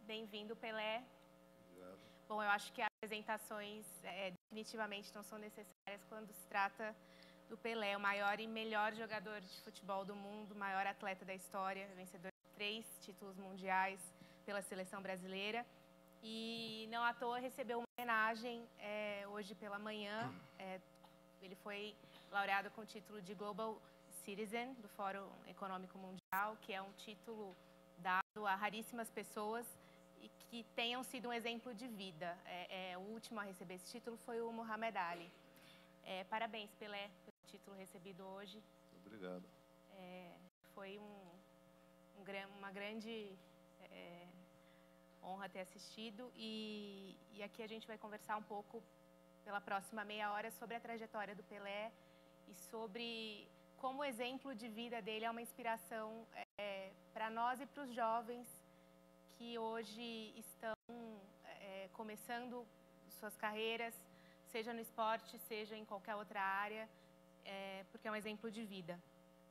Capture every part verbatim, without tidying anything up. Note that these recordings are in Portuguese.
Bem-vindo, Pelé. Obrigado. Bom, eu acho que as apresentações é, definitivamente não são necessárias quando se trata do Pelé, o maior e melhor jogador de futebol do mundo, o maior atleta da história, vencedor de três títulos mundiais pela seleção brasileira. E não à toa recebeu uma homenagem é, hoje pela manhã. É, ele foi laureado com o título de Global Citizen do Fórum Econômico Mundial, que é um título dado a raríssimas pessoas e que tenham sido um exemplo de vida. É, é, o último a receber esse título foi o Muhammad Ali. É, parabéns, Pelé, pelo título recebido hoje. Obrigado. É, foi um, um, uma grande é, honra ter assistido e, e aqui a gente vai conversar um pouco pela próxima meia hora sobre a trajetória do Pelé e sobre como o exemplo de vida dele é uma inspiração é, para nós e para os jovens que hoje estão é, começando suas carreiras, seja no esporte, seja em qualquer outra área, é, porque é um exemplo de vida.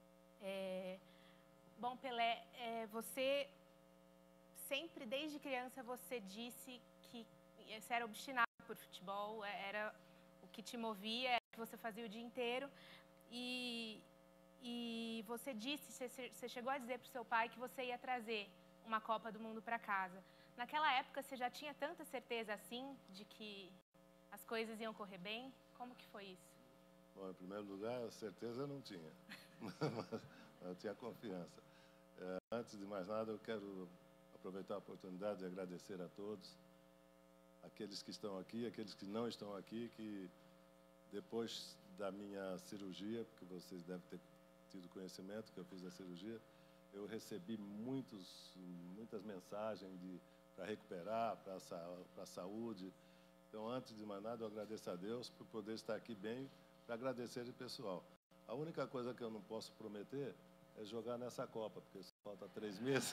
É, bom, Pelé, é, você sempre, desde criança, você disse que você era obstinado por futebol, era o que te movia, era o que você fazia o dia inteiro. E, e você disse, você chegou a dizer para o seu pai que você ia trazer uma Copa do Mundo para casa. Naquela época, você já tinha tanta certeza assim de que as coisas iam correr bem? Como que foi isso? Bom, em primeiro lugar, a certeza eu não tinha, mas eu tinha confiança. É, antes de mais nada, eu quero aproveitar a oportunidade de agradecer a todos, aqueles que estão aqui, aqueles que não estão aqui, que depois da minha cirurgia, porque vocês devem ter tido conhecimento que eu fiz a cirurgia, eu recebi muitos, muitas mensagens para recuperar, para a saúde. Então, antes de mais nada, eu agradeço a Deus por poder estar aqui bem, para agradecer o pessoal. A única coisa que eu não posso prometer é jogar nessa Copa, porque só falta três meses.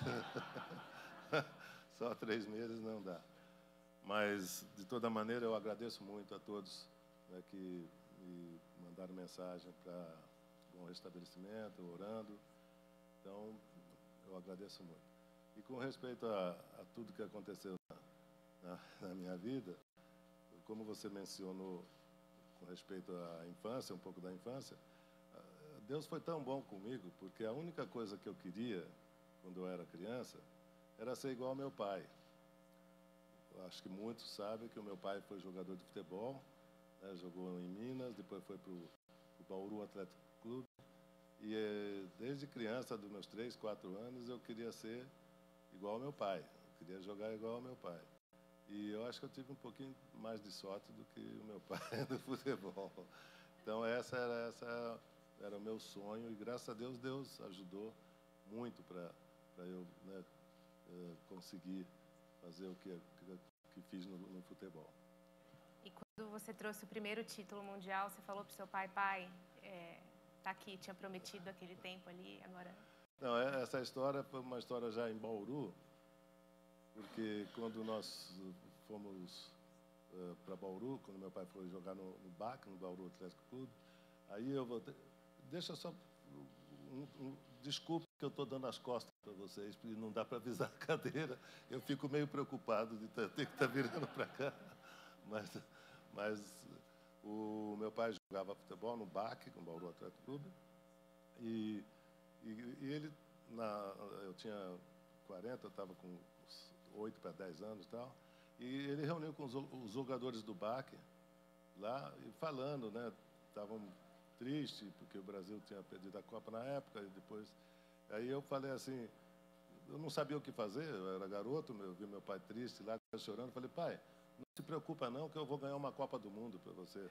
Só três meses não dá. Mas, de toda maneira, eu agradeço muito a todos, né, que me mandaram mensagem para bom restabelecimento, orando. Então, eu agradeço muito. E com respeito a, a tudo que aconteceu na, na, na minha vida, como você mencionou com respeito à infância, um pouco da infância, Deus foi tão bom comigo, porque a única coisa que eu queria, quando eu era criança, era ser igual ao meu pai. Eu acho que muitos sabem que o meu pai foi jogador de futebol, né, jogou em Minas, depois foi para o Bauru Atlético Clube. E desde criança, dos meus três, quatro anos, eu queria ser igual ao meu pai. Eu queria jogar igual ao meu pai. E eu acho que eu tive um pouquinho mais de sorte do que o meu pai no futebol. Então, essa era, essa era o meu sonho. E, graças a Deus, Deus ajudou muito para eu, né, conseguir fazer o que, que, que fiz no, no futebol. E quando você trouxe o primeiro título mundial, você falou para o seu pai, pai, é, tá aqui, tinha prometido aquele tempo ali, agora... Não, essa história foi uma história já em Bauru, porque quando nós fomos uh, para Bauru, quando meu pai foi jogar no, no B A C, no Bauru Atlético Clube, aí eu vou... Deixa só... Um, um, desculpe que eu estou dando as costas para vocês, porque não dá para avisar a cadeira. Eu fico meio preocupado de ter, ter que estar virando para cá. Mas, mas o meu pai jogava futebol no B A C, no Bauru Atlético Clube, e, e, e ele, na, eu tinha quarenta, eu estava com oito para dez anos e tal, e ele reuniu com os, os jogadores do B A C lá, e falando, né, estavam tristes, porque o Brasil tinha perdido a Copa na época, e depois... Aí eu falei assim, eu não sabia o que fazer, eu era garoto, eu vi meu pai triste lá, chorando, falei, pai, não se preocupa não, que eu vou ganhar uma Copa do Mundo para você.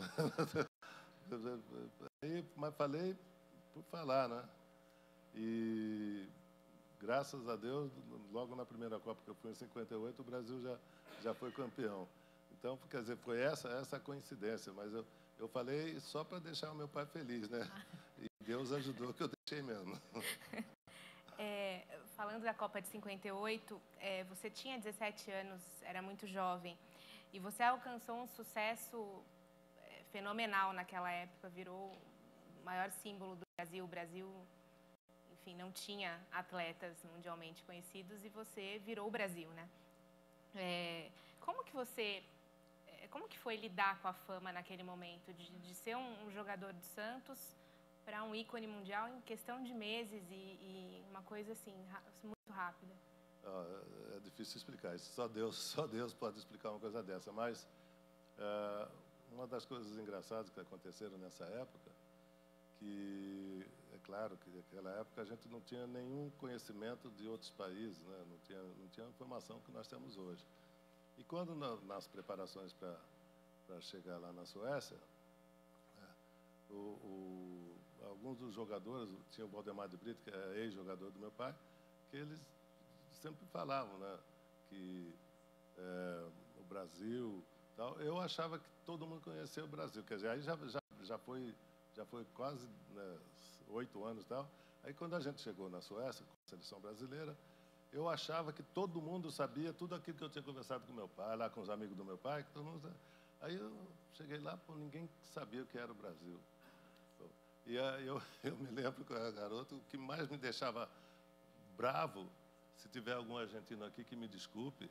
Aí, mas falei por falar, né? E graças a Deus, logo na primeira Copa que eu fui em cinquenta e oito, o Brasil já, já foi campeão. Então, quer dizer, foi essa, essa coincidência, mas eu, eu falei só para deixar o meu pai feliz, né? E Deus ajudou que eu deixei mesmo. É, falando da Copa de cinquenta e oito, é, você tinha dezessete anos, era muito jovem, e você alcançou um sucesso é, fenomenal naquela época, virou o maior símbolo do Brasil. O Brasil, enfim, não tinha atletas mundialmente conhecidos e você virou o Brasil, né? É, como que você, como que foi lidar com a fama naquele momento, de, de ser um, um jogador do Santos para um ícone mundial em questão de meses e, e uma coisa assim, muito rápida? É difícil explicar isso. Só Deus, só Deus pode explicar uma coisa dessa. Mas é, uma das coisas engraçadas que aconteceram nessa época, que é claro que naquela época a gente não tinha nenhum conhecimento de outros países, né? Não tinha, não tinha a informação que nós temos hoje. E quando na, nas preparações para para chegar lá na Suécia, né, o, o, alguns dos jogadores, tinha o Valdemar de Brito, que é ex-jogador do meu pai, que eles sempre falavam, né, que é, o Brasil, tal. Eu achava que todo mundo conhecia o Brasil, quer dizer, aí já já já foi já foi quase, né, oito anos e tal. Aí quando a gente chegou na Suécia com a seleção brasileira, eu achava que todo mundo sabia tudo aquilo que eu tinha conversado com meu pai, lá com os amigos do meu pai, que todo mundo... Aí eu cheguei lá, pô, ninguém sabia o que era o Brasil. E aí eu, eu me lembro que eu era garoto, o que mais me deixava bravo, se tiver algum argentino aqui que me desculpe,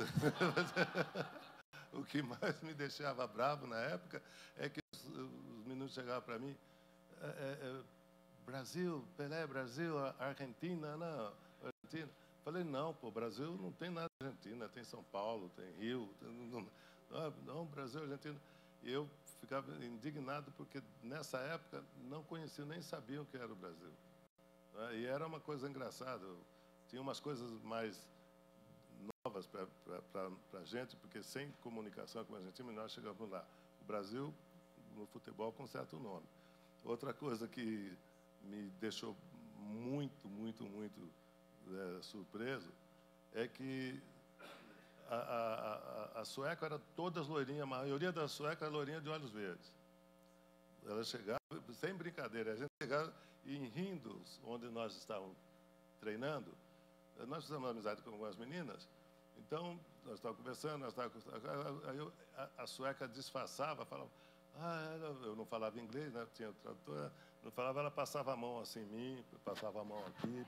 o que mais me deixava bravo na época é que os, os meninos chegavam para mim, é, é, Brasil, Pelé, Brasil, Argentina, não, Argentina. Falei, não, pô, Brasil não tem nada de Argentina, tem São Paulo, tem Rio, tem, não, não, não, Brasil, Argentina. E eu ficava indignado porque nessa época não conheciam, nem sabiam o que era o Brasil. E era uma coisa engraçada, tinha umas coisas mais novas para a gente, porque sem comunicação com a Argentina, nós chegamos lá. O Brasil, no futebol, com certo nome. Outra coisa que me deixou muito, muito, muito é, surpreso é que a, a, a, a sueca era todas loirinhas, a maioria da sueca era loirinha de olhos verdes. Ela chegava, sem brincadeira, a gente chegava e rindo, onde nós estávamos treinando, nós fizemos uma amizade com algumas meninas, então nós estávamos conversando, nós estávamos, aí eu, a, a sueca disfarçava, falava, ah, eu não falava inglês, né? Tinha tradutora, não falava, ela passava a mão assim em mim, passava a mão aqui.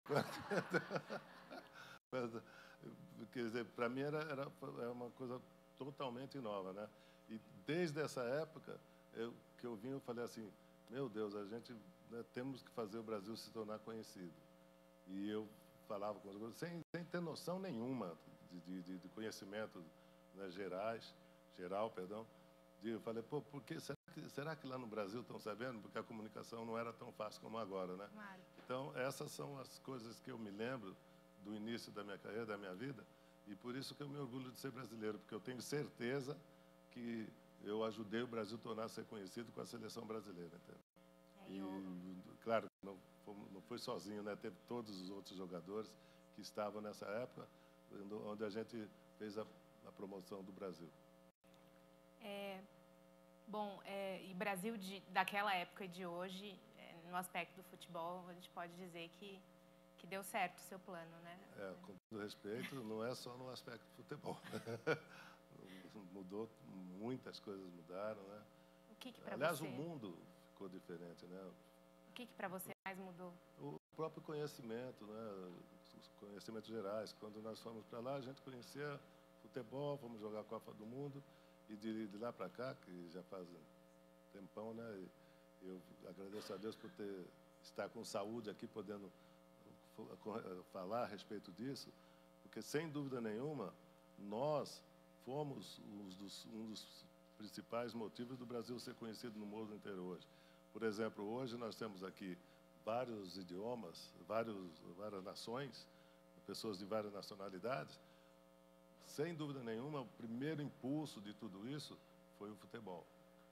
Quer dizer, para mim era, era, era uma coisa totalmente nova, né? E desde essa época eu, que eu vim, eu falei assim, meu Deus, a gente, né, temos que fazer o Brasil se tornar conhecido. E eu falava com os sem, sem ter noção nenhuma de, de, de conhecimento, né, gerais, geral, perdão. Eu falei, pô, por que, será, que, será que lá no Brasil estão sabendo? Porque a comunicação não era tão fácil como agora, né? Claro. Então, essas são as coisas que eu me lembro do início da minha carreira, da minha vida, e por isso que eu me orgulho de ser brasileiro, porque eu tenho certeza que eu ajudei o Brasil a tornar-se conhecido com a seleção brasileira. É, eu... E, claro, não, não foi sozinho, né? Teve todos os outros jogadores que estavam nessa época, onde a gente fez a, a promoção do Brasil. É, bom, é, e Brasil de, daquela época e de hoje, é, no aspecto do futebol, a gente pode dizer que, que deu certo o seu plano, né? É, com todo respeito, não é só no aspecto do futebol. Mudou, muitas coisas mudaram, né? O que que para Aliás, você... o mundo ficou diferente, né? O que que para você mais mudou? O próprio conhecimento, né? Os conhecimentos gerais. Quando nós fomos para lá, a gente conhecia futebol, fomos jogar a Copa do Mundo. E de, de lá para cá, que já faz um tempão, né? Eu agradeço a Deus por ter, estar com saúde aqui, podendo falar a respeito disso, porque, sem dúvida nenhuma, nós fomos um dos, um dos principais motivos do Brasil ser conhecido no mundo inteiro hoje. Por exemplo, hoje nós temos aqui vários idiomas, vários, várias nações, pessoas de várias nacionalidades. Sem dúvida nenhuma, o primeiro impulso de tudo isso foi o futebol.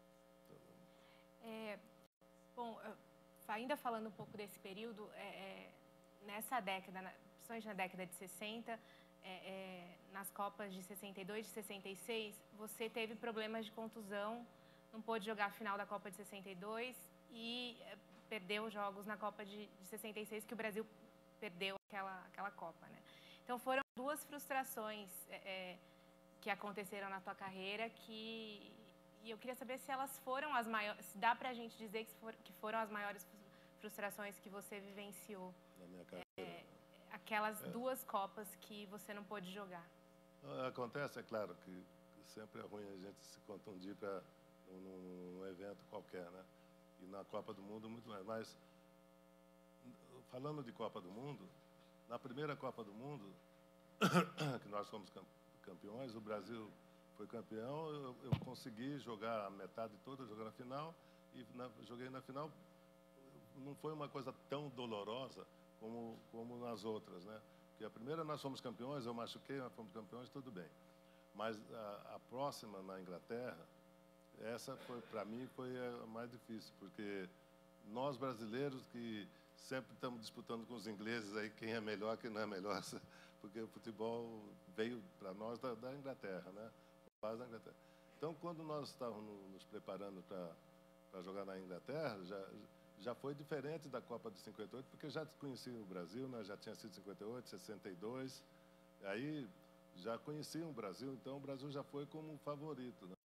É, bom, ainda falando um pouco desse período, é, é, nessa década, principalmente na década de sessenta, é, é, nas Copas de sessenta e dois, de sessenta e seis, você teve problemas de contusão, não pôde jogar a final da Copa de sessenta e dois e é, perdeu jogos na Copa de, de sessenta e seis, que o Brasil perdeu aquela, aquela Copa, né? Então, foram duas frustrações é, que aconteceram na tua carreira que... E eu queria saber se elas foram as maiores... Se dá pra gente dizer que, for, que foram as maiores frustrações que você vivenciou? Na minha carreira. É, aquelas É. duas Copas que você não pôde jogar. Acontece, é claro, que sempre é ruim a gente se contundir para num, num evento qualquer, né? E na Copa do Mundo, muito mais. Mas, falando de Copa do Mundo, na primeira Copa do Mundo, que nós fomos campeões, o Brasil foi campeão, eu, eu consegui jogar a metade toda, jogar na final, e na, joguei na final. Não foi uma coisa tão dolorosa como, como nas outras, né? Porque a primeira nós fomos campeões, eu machuquei, nós fomos campeões, tudo bem. Mas a, a próxima, na Inglaterra, essa foi, para mim, foi a mais difícil, porque nós brasileiros que sempre estamos disputando com os ingleses aí quem é melhor, quem não é melhor, porque o futebol veio para nós da, da Inglaterra, né? Da Inglaterra. Então, quando nós estávamos nos preparando para jogar na Inglaterra, já já foi diferente da Copa de cinquenta e oito, porque já conhecia o Brasil, né? Já tinha sido cinquenta e oito, sessenta e dois, aí já conheciam o Brasil, então o Brasil já foi como um favorito, né?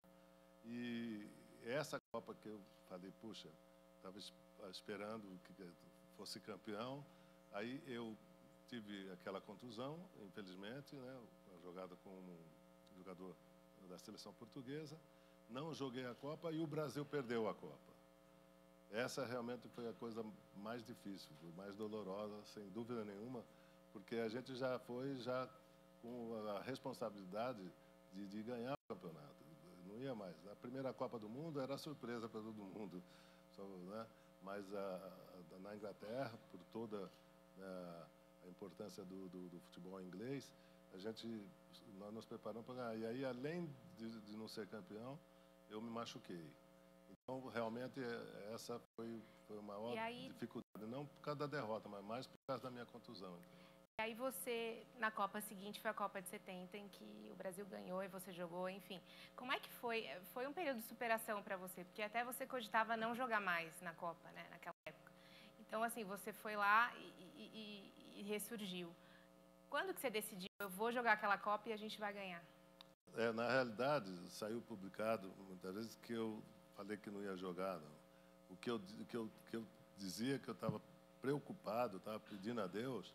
E essa Copa que eu falei, puxa, estava esperando que fosse campeão, aí eu tive aquela contusão, infelizmente, né? Uma jogada com um jogador da seleção portuguesa, não joguei a Copa e o Brasil perdeu a Copa. Essa realmente foi a coisa mais difícil, mais dolorosa, sem dúvida nenhuma, porque a gente já foi já com a responsabilidade de, de ganhar o campeonato. Não ia mais. A primeira Copa do Mundo era surpresa para todo mundo, só, né? Mas a, a, na Inglaterra, por toda, né, a importância do, do, do futebol inglês, a gente, nós nos preparamos para ganhar. E aí, além de, de não ser campeão, eu me machuquei. Então, realmente, essa foi, foi uma maior aí, dificuldade, não por causa da derrota, mas mais por causa da minha contusão. E aí você, na Copa seguinte, foi a Copa de setenta, em que o Brasil ganhou e você jogou, enfim. Como é que foi? Foi um período de superação para você? Porque até você cogitava não jogar mais na Copa, né, naquela época. Então, assim, você foi lá e, e, e, e ressurgiu. Quando que você decidiu, eu vou jogar aquela Copa e a gente vai ganhar? É, na realidade, saiu publicado, muitas vezes, que eu falei que não ia jogar, não. O que eu, que eu, que eu dizia que eu estava preocupado, estava pedindo a Deus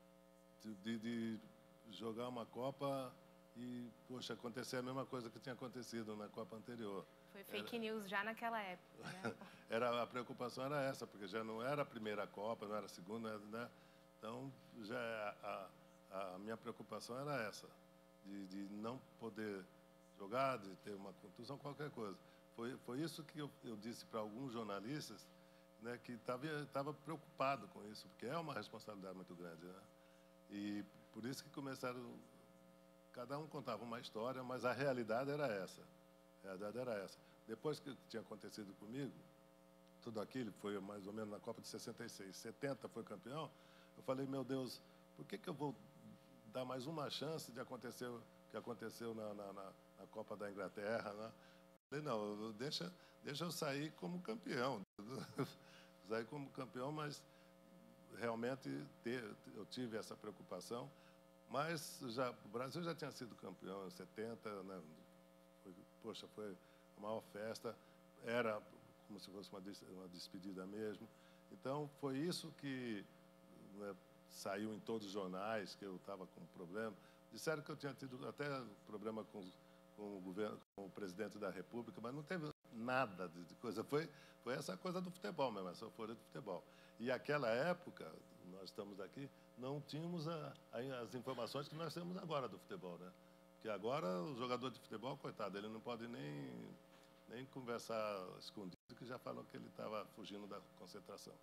de, de jogar uma Copa e, poxa, acontecer a mesma coisa que tinha acontecido na Copa anterior. Foi fake era... news já naquela época, né? era, a preocupação era essa, porque já não era a primeira Copa, não era a segunda, né? Então, já a, a, a minha preocupação era essa, de, de não poder jogar, de ter uma contusão, qualquer coisa. Foi, foi isso que eu, eu disse para alguns jornalistas, né, que estava preocupado com isso, porque é uma responsabilidade muito grande, né? E por isso que começaram, cada um contava uma história, mas a realidade era essa. A realidade era essa. Depois que tinha acontecido comigo, tudo aquilo, foi mais ou menos na Copa de sessenta e seis, setenta foi campeão, eu falei, meu Deus, por que, que eu vou dar mais uma chance de acontecer o que aconteceu na, na, na, na Copa da Inglaterra, né? Falei, não, deixa, deixa eu sair como campeão. Sair como campeão, mas realmente ter, eu tive essa preocupação. Mas já, o Brasil já tinha sido campeão em setenta, né? Foi, poxa, foi a maior festa. Era como se fosse uma, uma despedida mesmo. Então, foi isso que, né, saiu em todos os jornais, que eu estava com problema. Disseram que eu tinha tido até problema com, com, o, governo, com o presidente da República, mas não teve nada de coisa. Foi, foi essa coisa do futebol mesmo, essa folha do futebol. E aquela época, nós estamos aqui, não tínhamos a, a, as informações que nós temos agora do futebol, né? Porque agora o jogador de futebol, coitado, ele não pode nem, nem conversar escondido, que já falou que ele estava fugindo da concentração.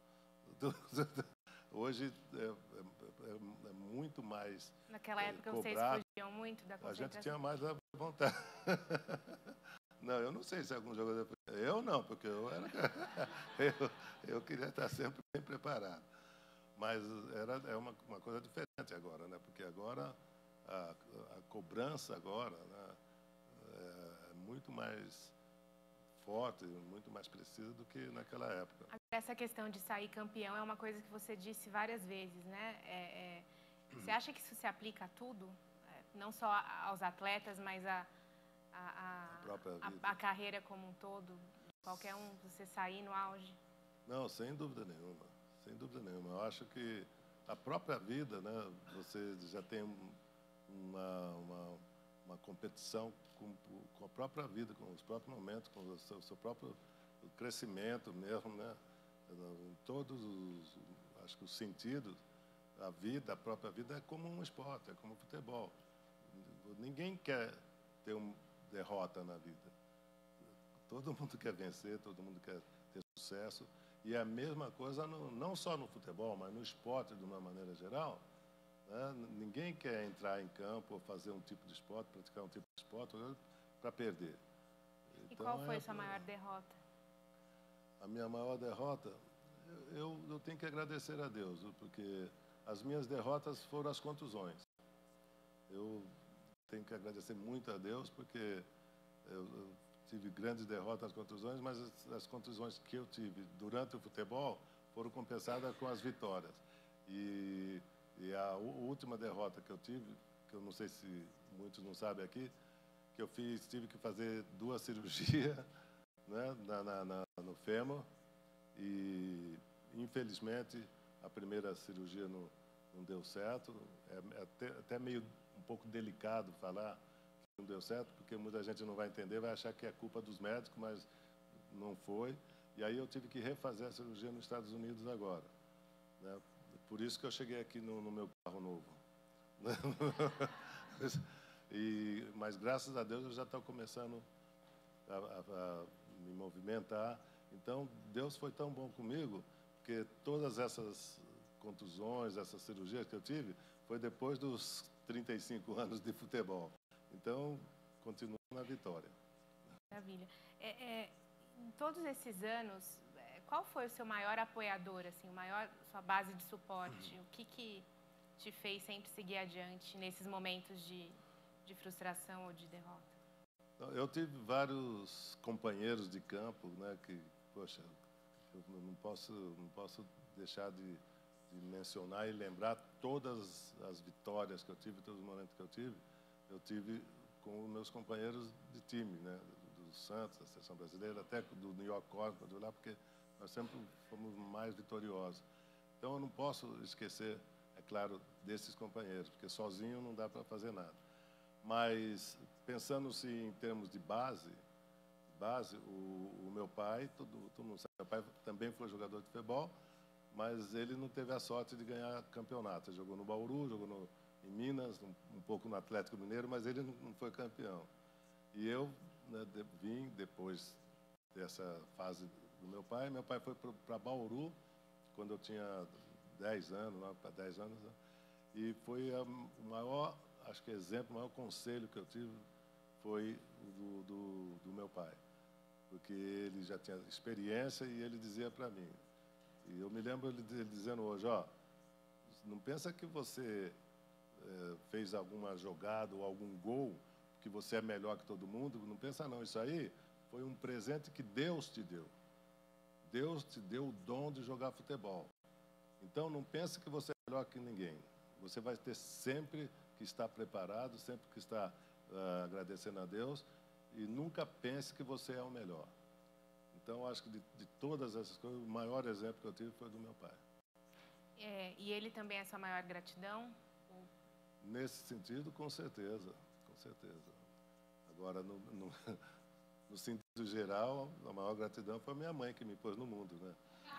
Hoje é, é, é muito mais Naquela é, época cobrado. Vocês fugiam muito da concentração? A gente tinha mais a vontade. Não, eu não sei se algum jogador... Eu não, porque eu era... eu, eu queria estar sempre bem preparado. Mas era, é uma, uma coisa diferente agora, né? Porque agora a, a cobrança agora, né, é muito mais forte, muito mais precisa do que naquela época. Essa questão de sair campeão é uma coisa que você disse várias vezes, né? É, é, você acha que isso se aplica a tudo? É, não só aos atletas, mas a, a, a, a, a carreira como um todo? Qualquer um, você sair no auge? Não, sem dúvida nenhuma. sem dúvida nenhuma. Eu acho que a própria vida, né, você já tem uma, uma, uma competição com, com a própria vida, com os próprios momentos, com o seu, o seu próprio crescimento mesmo, né, em todos os, acho que os sentidos. A vida, a própria vida é como um esporte, é como futebol. Ninguém quer ter uma derrota na vida. Todo mundo quer vencer, todo mundo quer ter sucesso. E a mesma coisa, no, não só no futebol, mas no esporte de uma maneira geral. Né? Ninguém quer entrar em campo ou fazer um tipo de esporte, praticar um tipo de esporte para perder. E então, qual foi é, a sua maior derrota? A minha maior derrota, eu, eu tenho que agradecer a Deus, porque as minhas derrotas foram as contusões. Eu tenho que agradecer muito a Deus, porque eu, eu tive grandes derrotas nas contusões, mas as, as contusões que eu tive durante o futebol foram compensadas com as vitórias. E, e a última derrota que eu tive, que eu não sei se muitos não sabem aqui, que eu fiz, tive que fazer duas cirurgias, né, na, na, na, no fêmur, e infelizmente a primeira cirurgia não, não deu certo. É até, até meio um pouco delicado falar que não deu certo, porque muita gente não vai entender, vai achar que é culpa dos médicos, mas não foi. E aí eu tive que refazer a cirurgia nos Estados Unidos agora, né? Por isso que eu cheguei aqui no, no meu carro novo. E, mas graças a Deus eu já estou começando a, a, a me movimentar. Então Deus foi tão bom comigo, porque todas essas contusões, essas cirurgias que eu tive, foi depois dos trinta e cinco anos de futebol. Então, continuo na vitória. Maravilha. É, é, em todos esses anos, qual foi o seu maior apoiador, assim, o maior, sua base de suporte? Uhum. O que, que te fez sempre seguir adiante nesses momentos de, de frustração ou de derrota? Eu tive vários companheiros de campo, né, que, poxa, eu não posso, não posso deixar de, de mencionar e lembrar todas as vitórias que eu tive, todos os momentos que eu tive, eu tive com os meus companheiros de time, né, do, do Santos, da Seleção Brasileira, até do New York Cosmos, lá, porque nós sempre fomos mais vitoriosos. Então, eu não posso esquecer, é claro, desses companheiros, porque sozinho não dá para fazer nada. Mas, pensando-se em termos de base, base o, o meu pai, todo, todo mundo sabe, meu pai também foi jogador de futebol, mas ele não teve a sorte de ganhar campeonato. Ele jogou no Bauru, jogou no, em Minas, um, um pouco no Atlético Mineiro, mas ele não, não foi campeão. E eu, né, de, vim depois dessa fase do meu pai. Meu pai foi para Bauru quando eu tinha dez anos, para dez anos, né? E foi a, o maior, acho que exemplo, o maior conselho que eu tive foi do, do, do meu pai, porque ele já tinha experiência e ele dizia para mim, e eu me lembro ele dizendo hoje, ó, não pensa que você é, fez alguma jogada ou algum gol, que você é melhor que todo mundo, não pensa não, isso aí foi um presente que Deus te deu. Deus te deu o dom de jogar futebol. Então, não pense que você é melhor que ninguém. Você vai ter sempre que estar preparado, sempre que estar uh, agradecendo a Deus, e nunca pense que você é o melhor. Então, acho que de, de todas essas coisas, o maior exemplo que eu tive foi do meu pai. É, e ele também é a sua maior gratidão? Nesse sentido, com certeza, com certeza. Agora, no, no, no sentido geral, a maior gratidão foi a minha mãe que me pôs no mundo, né?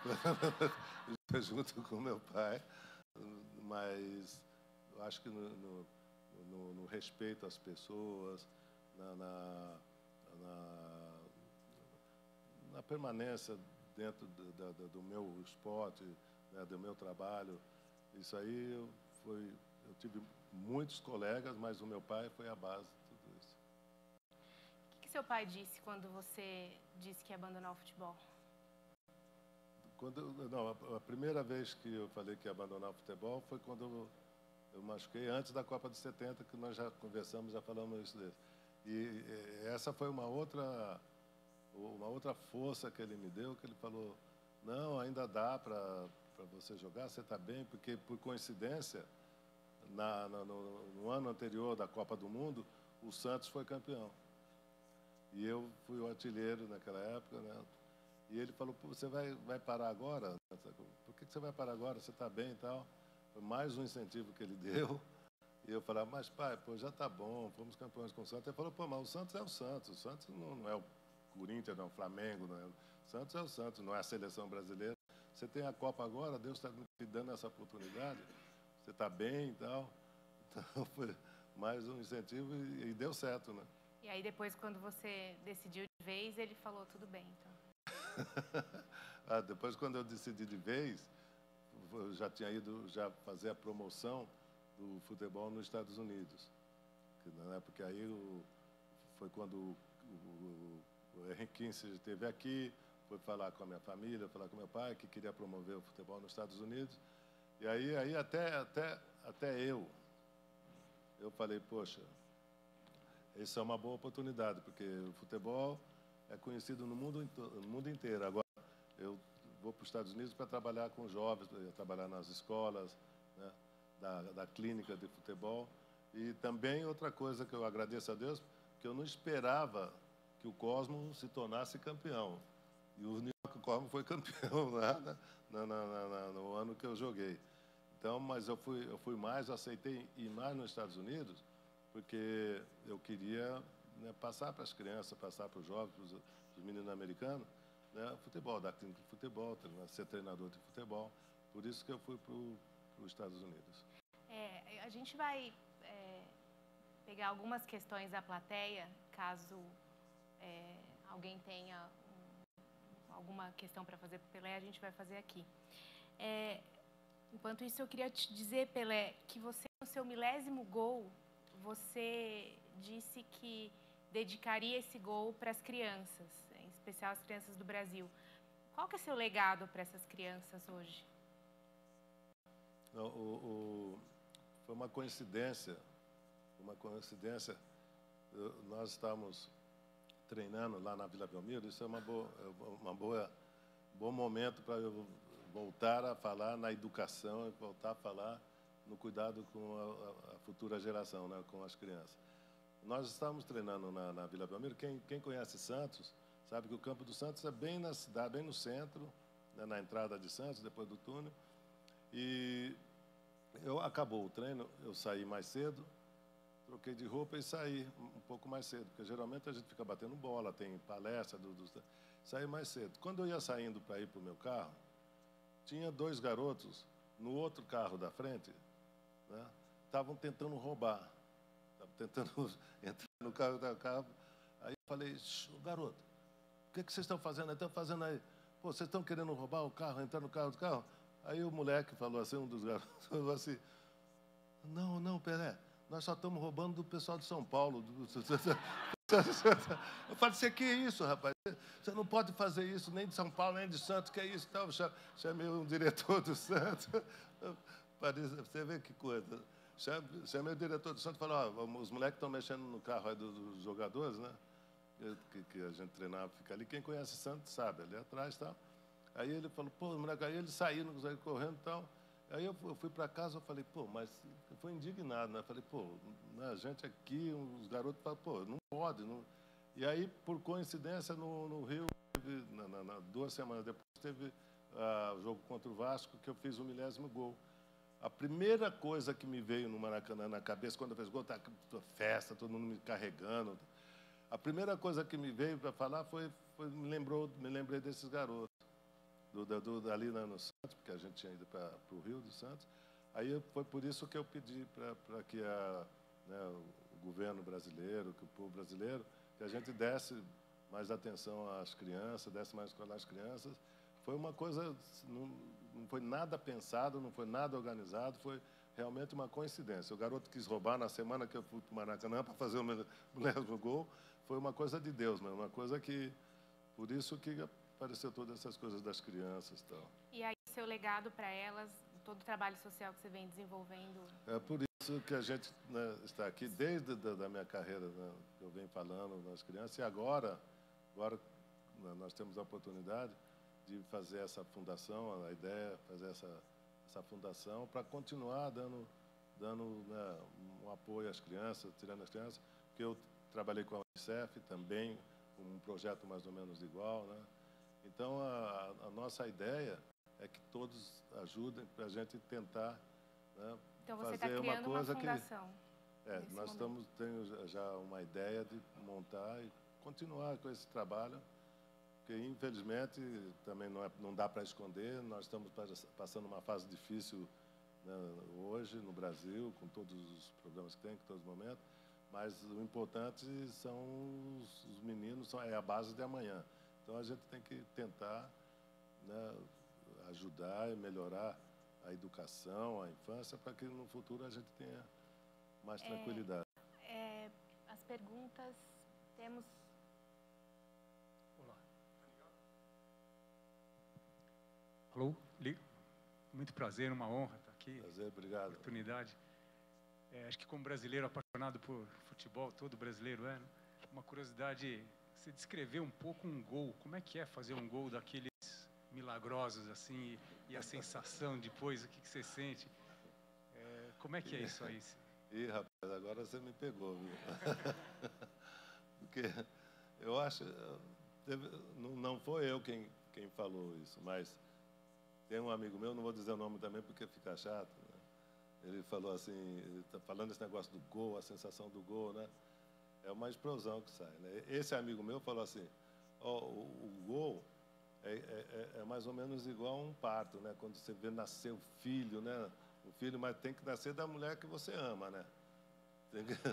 Junto com meu pai, mas eu acho que no, no, no, no respeito às pessoas, na, na, na, na permanência dentro do, do, do meu esporte, né, do meu trabalho, isso aí eu, foi, eu tive muitos colegas, mas o meu pai foi a base de tudo isso. O que, que seu pai disse quando você disse que ia abandonar o futebol? Quando, não, a, a primeira vez que eu falei que ia abandonar o futebol foi quando eu, eu machuquei, antes da Copa de setenta, que nós já conversamos, já falamos isso dele. E, e essa foi uma outra, uma outra força que ele me deu, que ele falou, não, ainda dá para você jogar, você está bem, porque, por coincidência, na, na, no, no ano anterior da Copa do Mundo, o Santos foi campeão. E eu fui o artilheiro naquela época, né? E ele falou, pô, você vai, vai parar agora? Por que, que você vai parar agora? Você está bem e tal. Foi mais um incentivo que ele deu. E eu falava, mas pai, pô, já está bom, fomos campeões com o Santos. Ele falou, pô, mas o Santos é o Santos. O Santos não, não é o Corinthians, não é o Flamengo. Não é... O Santos é o Santos, não é a seleção brasileira. Você tem a Copa agora, Deus está te dando essa oportunidade. Você está bem e tal. Então, foi mais um incentivo e, e deu certo, né? E aí, depois, quando você decidiu de vez, ele falou, tudo bem, então. Ah, depois, quando eu decidi de vez, eu já tinha ido já fazer a promoção do futebol nos Estados Unidos. Né? Porque aí o, foi quando o, o, o Henry Kissinger esteve aqui, foi falar com a minha família, falar com meu pai, que queria promover o futebol nos Estados Unidos. E aí, aí até, até, até eu, eu falei, poxa, isso é uma boa oportunidade, porque o futebol é conhecido no mundo, no mundo inteiro. Agora, eu vou para os Estados Unidos para trabalhar com jovens, trabalhar nas escolas, né, da, da clínica de futebol. E também outra coisa que eu agradeço a Deus, que eu não esperava que o Cosmo se tornasse campeão. E o New York Cosmo foi campeão lá na, na, na, na, no ano que eu joguei. Então, mas eu fui, eu fui mais, eu aceitei ir mais nos Estados Unidos, porque eu queria, né, passar para as crianças, passar para os jovens, para os meninos americanos, né, futebol, dar clínica de futebol, ser treinador de futebol. Por isso que eu fui para os Estados Unidos. É, a gente vai é, pegar algumas questões da plateia, caso é, alguém tenha um, alguma questão para fazer para o Pelé, a gente vai fazer aqui. É, enquanto isso, eu queria te dizer, Pelé, que você, no seu milésimo gol, você disse que dedicaria esse gol para as crianças, em especial as crianças do Brasil. Qual que é o seu legado para essas crianças hoje? Não, o, o, foi uma coincidência, uma coincidência. Eu, nós estávamos treinando lá na Vila Belmiro. Isso é uma boa, uma boa, bom momento para eu voltar a falar na educação e voltar a falar no cuidado com a, a futura geração, né, com as crianças. Nós estávamos treinando na, na Vila Belmiro. Quem, quem conhece Santos sabe que o campo do Santos é bem na cidade, bem no centro, né, na entrada de Santos, depois do túnel. E eu acabou o treino, eu saí mais cedo, troquei de roupa e saí um pouco mais cedo, porque geralmente a gente fica batendo bola, tem palestra, do, do, saí mais cedo. Quando eu ia saindo para ir para o meu carro, tinha dois garotos no outro carro da frente, né, estavam tentando roubar, estavam tentando entrar no carro da carro. Aí eu falei, garoto, o que, que vocês estão fazendo? Estão fazendo aí? Pô, vocês estão querendo roubar o carro, entrar no carro do carro? Aí o moleque falou assim, um dos garotos, falou assim, não, não, Pelé, nós só estamos roubando do pessoal de São Paulo. Eu falei, você que é isso, rapaz? Você não pode fazer isso nem de São Paulo, nem de Santos, que é isso? Então, chamei um diretor do Santos, você vê que coisa. Chamei o diretor do Santos e falei, ó, os moleques estão mexendo no carro aí dos jogadores, né? Que, que a gente treinava, fica ali. Quem conhece Santos sabe, ali atrás e tal. Aí ele falou, pô, moleque, aí eles saíram, saíram correndo e tal. Aí eu fui para casa, eu falei, pô, mas eu fui indignado, né? Eu falei, pô, a gente aqui, os garotos falam, pô, não pode. Não... E aí, por coincidência, no, no Rio, teve, na, na, na, duas semanas depois, teve uh, o jogo contra o Vasco, que eu fiz o milésimo gol. A primeira coisa que me veio no Maracanã na cabeça, quando eu fiz gol, tá festa, todo mundo me carregando. A primeira coisa que me veio para falar foi, foi me, lembrou, me lembrei desses garotos. Do, do, do, ali no Santos, porque a gente tinha ido para o Rio do Santos. Aí foi por isso que eu pedi para que a, né, o governo brasileiro, que o povo brasileiro, que a gente desse mais atenção às crianças, desse mais escola às crianças. Foi uma coisa, não, não foi nada pensado, não foi nada organizado, foi realmente uma coincidência. O garoto quis roubar na semana que eu fui para o Maracanã para fazer o mesmo gol. Foi uma coisa de Deus, né? Uma coisa que, por isso que apareceu todas essas coisas das crianças e tal. E aí, seu legado para elas, todo o trabalho social que você vem desenvolvendo? É por isso que a gente, né, está aqui desde da, da minha carreira, né, que eu venho falando nas crianças, e agora, agora né, nós temos a oportunidade de fazer essa fundação, a ideia fazer essa, essa fundação para continuar dando, dando né, um apoio às crianças, tirando as crianças, porque eu trabalhei com a Unicef também, um projeto mais ou menos igual, né? Então, a, a nossa ideia é que todos ajudem para a gente tentar, né, então, você está fazer uma criando uma coisa que... fundação. É, nesse nós momento. estamos tendo já uma ideia de montar e continuar com esse trabalho, porque, infelizmente, também não, é, não dá para esconder, nós estamos passando uma fase difícil, né, hoje no Brasil, com todos os problemas que tem, em todos os momentos, mas o importante são os, os meninos, são, é a base de amanhã. Então, a gente tem que tentar, né, ajudar e melhorar a educação, a infância, para que no futuro a gente tenha mais tranquilidade. É, é, as perguntas, temos... Olá. Alô, Li? Muito prazer, uma honra estar aqui. Prazer, obrigado. Oportunidade. É, acho que como brasileiro apaixonado por futebol, todo brasileiro é, né? Uma curiosidade, você descreveu um pouco um gol. Como é que é fazer um gol daqueles milagrosos assim, e, e a sensação depois, o que, que você sente? É, como é que é isso aí? Ih, rapaz, agora você me pegou, viu? Porque eu acho, não, não foi eu quem, quem falou isso, mas tem um amigo meu, não vou dizer o nome também porque fica chato, né? Ele falou assim, ele está falando esse negócio do gol, a sensação do gol, né? É uma explosão que sai, né? Esse amigo meu falou assim, oh, o, o gol é, é, é mais ou menos igual a um parto, né? Quando você vê nascer o filho, né? O filho, mas tem que nascer da mulher que você ama, né? Tem que...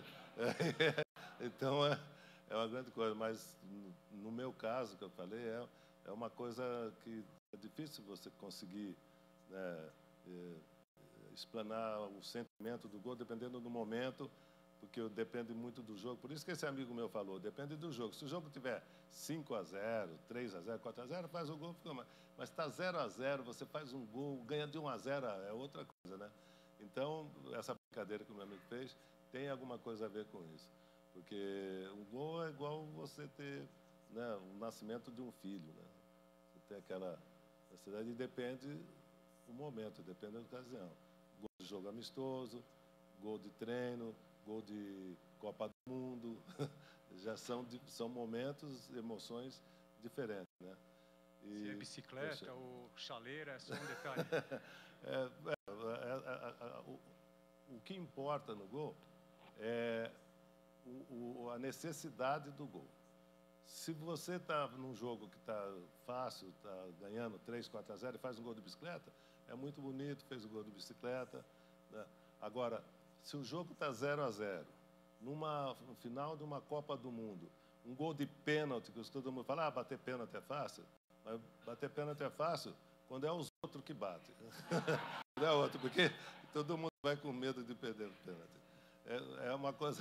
Então, é, é uma grande coisa. Mas, no, no meu caso, que eu falei, é, é uma coisa que é difícil você conseguir, né, é, explanar o sentimento do gol, dependendo do momento, porque depende muito do jogo. Por isso que esse amigo meu falou, depende do jogo. Se o jogo tiver cinco a zero, três a zero, quatro a zero, faz o gol, fica mais. Mas está zero a zero, você faz um gol, ganha de um a zero, é outra coisa, né? Então, essa brincadeira que o meu amigo fez tem alguma coisa a ver com isso. Porque o gol é igual você ter, né, o nascimento de um filho, né? Você tem aquela necessidade e depende do momento, depende da ocasião. Gol de jogo amistoso, gol de treino, gol de Copa do Mundo, já são, são momentos, emoções diferentes, né? E, se é bicicleta poxa, ou chaleira, é só um detalhe. é, é, é, é, é, o, o que importa no gol é o, o, a necessidade do gol. Se você está num jogo que está fácil, está ganhando três, quatro a zero e faz um gol de bicicleta, é muito bonito, fez o gol de bicicleta, né? Agora, se o jogo está zero a zero, numa, no final de uma Copa do Mundo, um gol de pênalti, que todo mundo fala, ah, bater pênalti é fácil, mas bater pênalti é fácil quando é os outros que batem. Não é outro, porque todo mundo vai com medo de perder o pênalti. É, é uma coisa...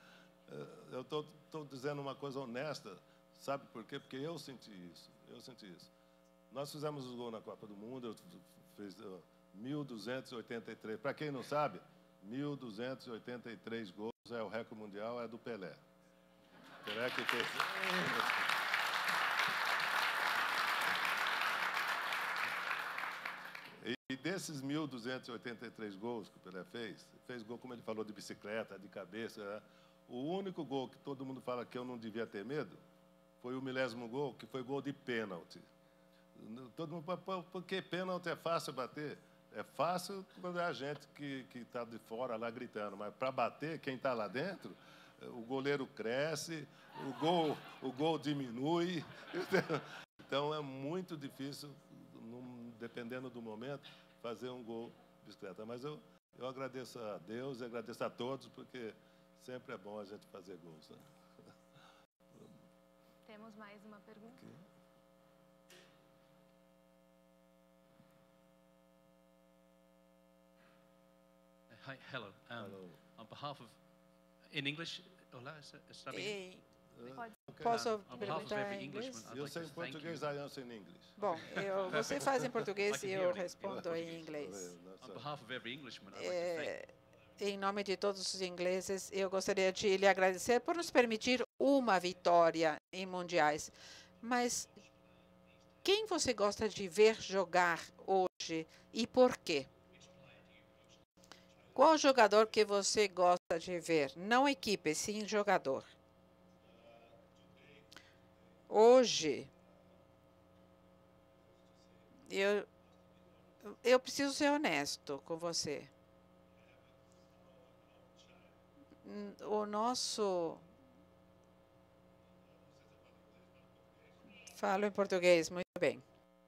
Eu estou dizendo uma coisa honesta, sabe por quê? Porque eu senti isso, eu senti isso. Nós fizemos o gol na Copa do Mundo, eu fiz mil duzentos e oitenta e três. Para quem não sabe, mil duzentos e oitenta e três gols é o recorde mundial, é do Pelé. Pelé que fez... E desses mil duzentos e oitenta e três gols que o Pelé fez, fez gol, como ele falou, de bicicleta, de cabeça, né? O único gol que todo mundo fala que eu não devia ter medo foi o milésimo gol, que foi gol de pênalti. Todo mundo fala, por que pênalti é fácil bater? É fácil quando é a gente que está de fora lá gritando, mas para bater, quem está lá dentro, o goleiro cresce, o gol, o gol diminui. Então, é muito difícil, dependendo do momento, fazer um gol de bicicleta. Mas eu, eu agradeço a Deus e agradeço a todos, porque sempre é bom a gente fazer gols, né? Temos mais uma pergunta. Okay. Hi, hello. Um, Hello. On behalf of, in English, Olá, está bem? Pode. Posso On behalf of perguntar every em inglês? Englishman, I'd Eu like sei to em thank português, you. I answer in English. Bom, eu, você faz em português I can e hear eu it. respondo em inglês. On behalf of every Englishman, I'd like to thank É, em nome de todos os ingleses, eu gostaria de lhe agradecer por nos permitir uma vitória em mundiais. Mas quem você gosta de ver jogar hoje e por quê? Qual jogador que você gosta de ver? Não equipe, sim jogador. Hoje, Eu, eu preciso ser honesto com você. O nosso... Falo em português, muito bem.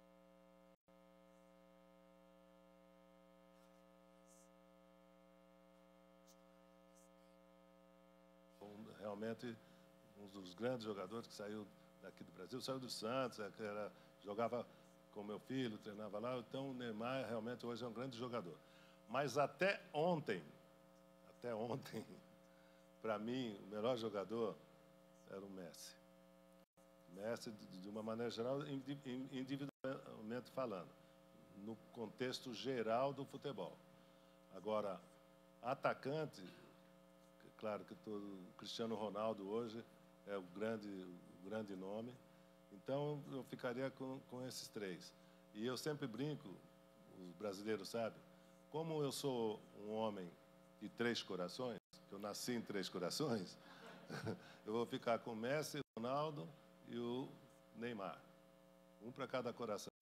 Realmente, um dos grandes jogadores que saiu daqui do Brasil, saiu do Santos, que era, jogava com meu filho, treinava lá. Então, o Neymar realmente hoje é um grande jogador. Mas até ontem, até ontem, para mim, o melhor jogador era o Messi. Messi, de uma maneira geral, individualmente falando, no contexto geral do futebol. Agora, atacante, claro que todo, o Cristiano Ronaldo hoje é o grande, o grande nome, então eu ficaria com, com esses três. E eu sempre brinco, os brasileiros sabem, como eu sou um homem de três corações, que eu nasci em três corações, eu vou ficar com o Messi, o Ronaldo e o Neymar. Um para cada coração.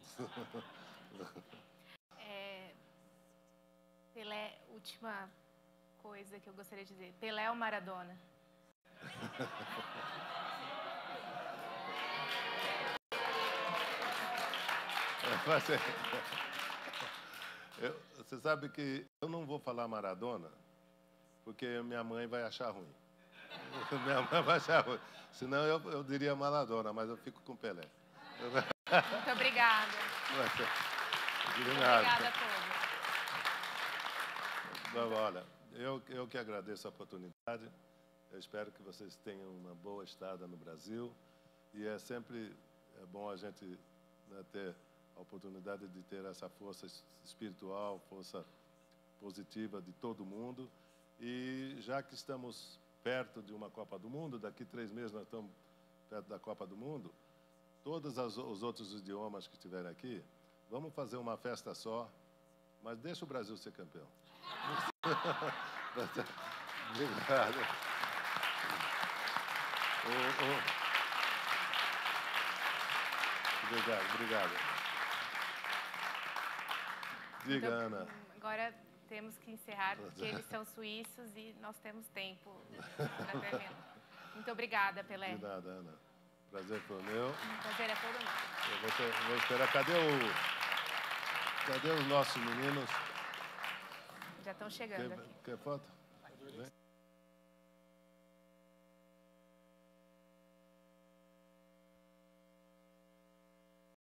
É, Pelé, última coisa que eu gostaria de dizer. Pelé ou Maradona? Eu, você sabe que eu não vou falar Maradona, porque minha mãe vai achar ruim. Minha mãe vai achar ruim. Senão eu, eu diria Maradona, mas eu fico com Pelé. Muito obrigada. Muito obrigada a todos. Olha, eu, eu que agradeço a oportunidade. Eu espero que vocês tenham uma boa estada no Brasil. E é sempre é bom a gente, né, ter a oportunidade de ter essa força espiritual, força positiva de todo mundo. E já que estamos perto de uma Copa do Mundo, daqui três meses nós estamos perto da Copa do Mundo, todos as, os outros idiomas que estiverem aqui, vamos fazer uma festa só, mas deixa o Brasil ser campeão. Obrigado. Oh, oh. Obrigado, obrigado. Diga, então, Ana. Agora temos que encerrar, porque eles são suíços e nós temos tempo para terminar. Muito obrigada, Pelé. De nada, Ana. Prazer foi meu. O prazer é todo meu. Eu vou, ter, vou esperar. Cadê o... Cadê os nossos meninos? Já estão chegando Quer, aqui. quer foto?